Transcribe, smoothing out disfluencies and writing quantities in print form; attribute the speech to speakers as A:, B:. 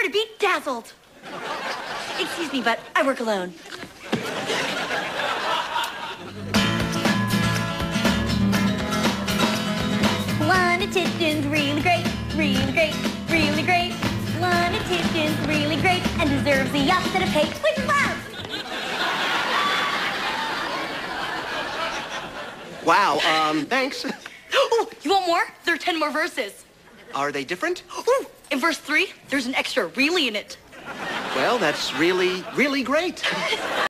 A: to be dazzled. Excuse me, but I work alone. One Audition's really great, really great, really great. One Audition's really great and deserves the opposite of hate, which is love.
B: Wow, thanks.
A: Oh, you want more? There are 10 more verses.
B: Are they different?
A: Ooh, in verse 3, there's an extra really in it.
B: Well, that's really, really great.